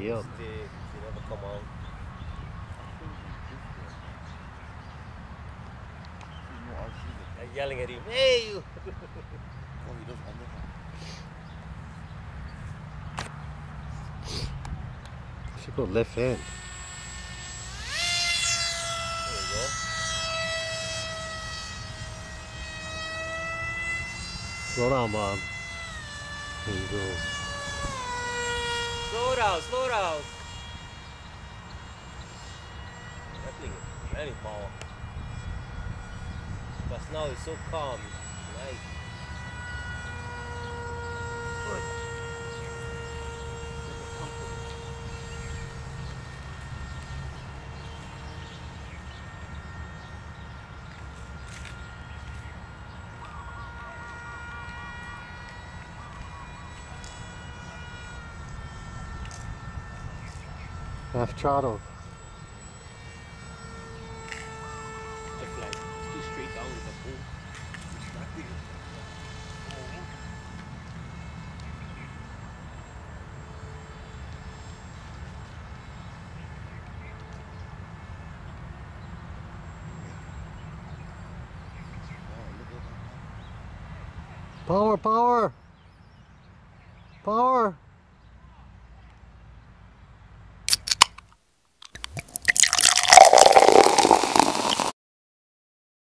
Yep. They never come out. They're yelling at him, hey you! Oh, he doesn't understand. Should go left hand. There you go. Slow down, Bob. There you go. Slow down, slow down. That thing is very power. But now it's so calm. Nice. Good. Half throttle. Just like too straight down with the boom. It's not big. Power, power! Power!